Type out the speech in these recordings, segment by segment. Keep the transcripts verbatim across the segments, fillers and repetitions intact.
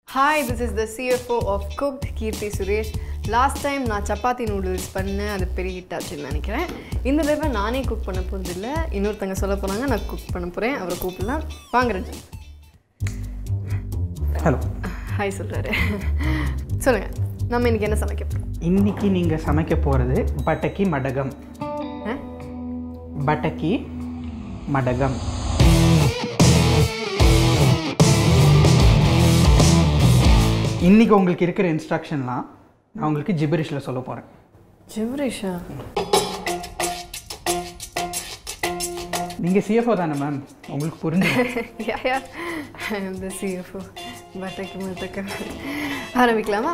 Hi, this is the C F O of Keerthy Suresh. Last time நான் chapati noodles பண்ணேன், அது பெரிய hit ஆச்சுன்னு நினைக்கிறேன். இந்த தடவை நானே குக் பண்ண போகிறது இல்லை, இன்னொருத்தங்க சொல்ல போகிறாங்க, நான் குக் பண்ண போகிறேன். அவரை கூப்பிடலாம். வாங்க ரஞ்சன். ஹலோ. ஹாய் சொல்கிறாரு. சொல்லுங்கள், நம்ம இன்றைக்கி என்ன சமைக்க போகிறோம்? இன்றைக்கி நீங்கள் சமைக்க போகிறது பட்டக்கி மடகம். பட்டக்கி மடகம். இன்றைக்கி உங்களுக்கு இருக்கிற இன்ஸ்ட்ரக்ஷன்லாம் நான் உங்களுக்கு ஜிபரிஷில் சொல்ல போகிறேன். ஜிபரிஷா? நீங்கள் சிஎஃப்ஓ தானே மேம், உங்களுக்கு புரிஞ்சு? யா யா ஐ அம் தி சிஎஃப்ஓ. பட்டக்கி மடகம் ஆரம்பிக்கலாமா?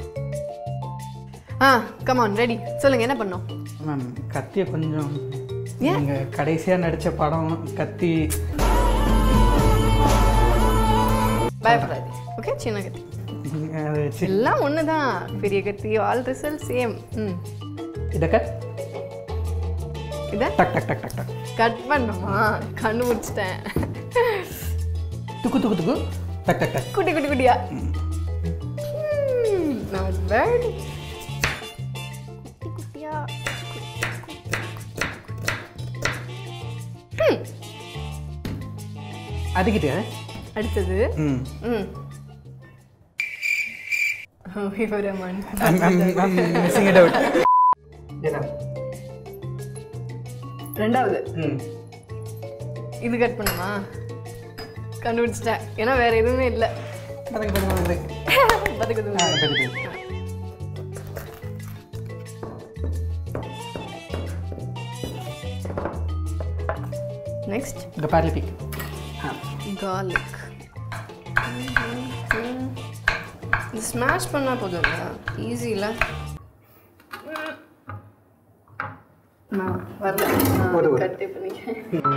Ah come on, ready. சொல்லுங்கள், என்ன பண்ணோம்? மேம் கத்தியை கொஞ்சம் நீங்கள் கடைசியாக நடித்த படம் கத்தி. பயப்படாது, ஓகே? சின்ன கத்தி எல்லாம் ஒன்று தான். பெரிய கத்தி, ஆல் ரிசல்ட் சேம். ம் இதை கட் இதை டக் டக் டக் டக் டக் கட் பண்ணுமா? கண்டுபிடிச்சிட்டேன். துக்கு துக்கு துக்கு டக் டக் டக். குட்டி குட்டி குட்டியா. Not bad. குட்டி குட்டியா. அதுக்கிட்ட அடுத்தது ம் ம் Ranjith. I'm, I'm, I'm missing it out. ரெண்டாவது ம் இது கட் பண்ணுமா? கண்டுபிடிச்சிட்டேன், ஏன்னா வேற எதுவுமே இல்லை. பதக்கு பதக்கு பதுக்குது. பதக்கு. நெக்ஸ்ட் இந்த பார்லிபிக் கார்லிக். இது ஸ்மாஷ் பண்ணால் போதும், ஈஸி இல்லை? நான் வரல, கட்டே பண்ணிக்கிறேன்.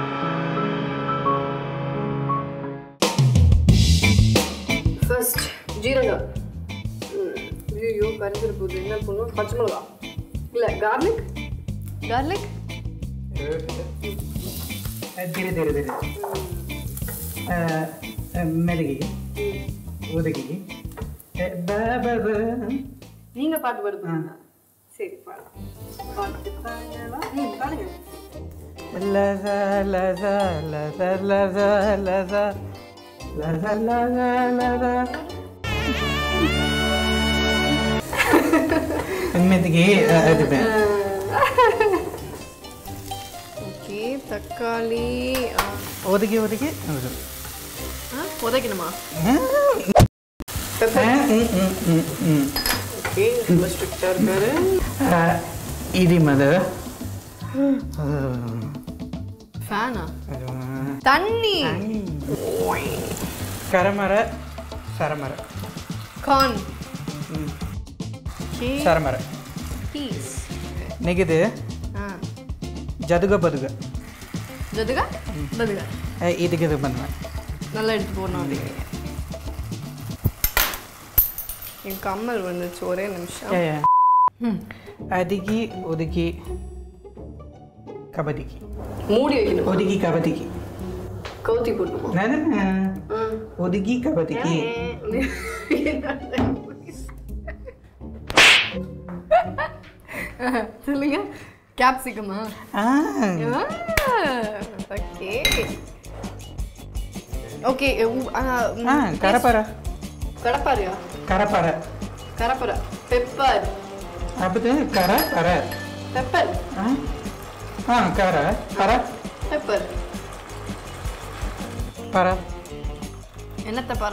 ஃபர்ஸ்ட் ஜீரகம். ஐயோ கரைஞ்சிட போகுது. என்ன பண்ணும்? பச்சை மிளகா இல்லை, கார்லிக். கார்லிக் ಧೀರೆ ಧೀರೆ ಧೀರೆ ಮೆದಗಿ ಒದಗಿ நீங்கள் பாட்டு பாடுங்க. சரி பாடு. பாட்டு பாடுங்களா? ம் பாடுங்க. லச லச லச லச லச லச லச லச மெதಗಿ அது ஓகே. தக்காளி ஒதுக்கி ஒதுக்கி உதைக்கணுமா? ஓகே, ரொம்ப ஸ்ட்ரிக்டாக இருக்காரு. இது மது ஃபேனா? தண்ணி. கரமர சரமர கார்ன். சரமர பீஸ். நெகிது ஜதுக பதுக. ஜதுக பதுக இதுக்கு இது பண்ணுவேன். நல்லா எடுத்து போடணும். அப்படிங்க. என் கம்மல் வந்துச்சு, ஒரே நிமிஷம். அதுக்கி ஒதுக்கி கபதிக்கு மூடி வைக்கணும். ஒதுக்கி கபதிக்கு கவுத்தி போட்டுமா? ஒதுக்கி கபதிக்கு. சொல்லுங்க. கேப்சிகமா? Okay okay. கரப்பர. கடப்பாரியா? கரப்பர கரப்பர. பெப்பர். அப்படி கர கர பெப்பர். ஆ கர கர பெப்பர். பர. என்னத்த பர?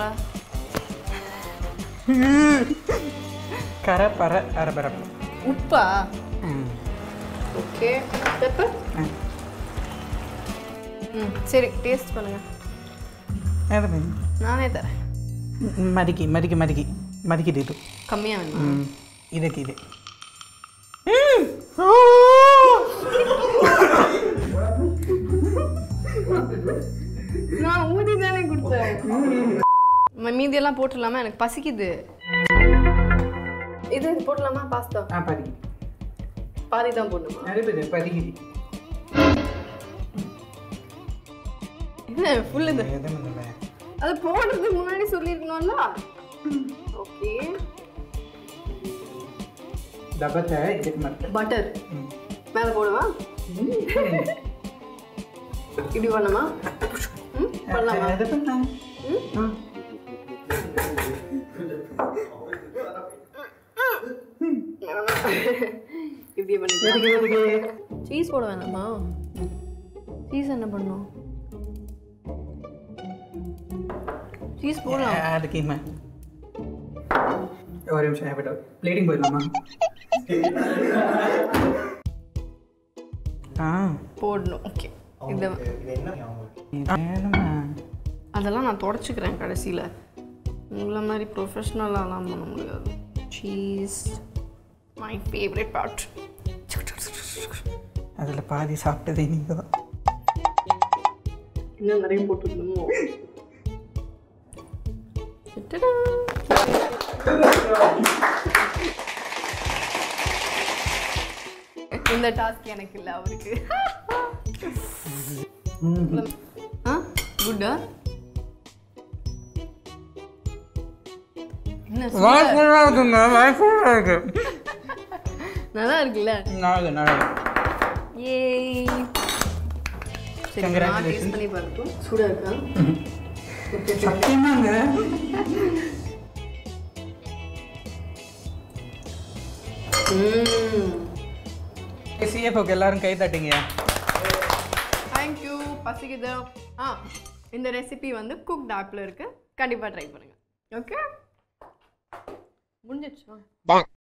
கர பர அரபர. உப்பா? ஓகே. பெப்பர். ம் சரி, டேஸ்ட் பண்ணுங்க. நானே தரேன். மதிக்கி மதிக்கி மதிக்கி மதிக்கிது. இது கம்மியாக வேணுமா? இதுக்கு இது நான் ஊதி தானே கொடுத்தேன். மீதியெல்லாம் போட்டுடலாமா? எனக்கு பசிக்குது. இது போடலாமா? பாஸ்தா? ஆ பாதி பாதி தான் போடணுமா? அது பதிக்கிது. என்ன ஃபுல் இது? அது போடுறதுக்கு முன்னாடி சொல்லிருக்கணும்ல. ஓகே டபத்தை இதுக்கு மட்டும் பட்டர் மேலே போடுவா இப்படி பண்ணமா ம் பண்ணலாமா எது பண்ணலாம் ம் இப்படியே பண்ணி சீஸ் போட வேணாமா சீஸ் என்ன பண்ணும் சீஸ் போடலாம் அதுக்கு இம்மா ஒரு நிமிஷம் ஹேபிட் பிளேட்டிங் போயிடலாமா ஆ போடணும் ஓகே இந்த அதெல்லாம் நான் தொடச்சிக்கிறேன் கடைசியில் உங்களை மாதிரி ப்ரொஃபஷ்னலாலாம் பண்ண முடியாது சீஸ் மை ஃபேவரட் பார்ட் அதில் பாதி சாப்பிட்டதே நீங்கள் தான் இன்னும் நிறைய போட்டுருக்கணுமோ இந்த டாஸ்க் எனக்கு இல்லை அவருக்கு ஆ குட்டா நல்லா இருக்குல்ல ஏய் சரி நான் டேஸ்ட் பண்ணி பார்க்கட்டும் சூடா இருக்கா சத்தியமாங்க சிஎஃப்ஓக்கு எல்லாரும் கை தட்டிங்க தேங்க்யூ பசிக்குது ஆ இந்த ரெசிபி வந்து குக்ட் ஆப்பில் இருக்குது கண்டிப்பாக ட்ரை பண்ணுங்கள் ஓகே முடிஞ்சிடுச்சா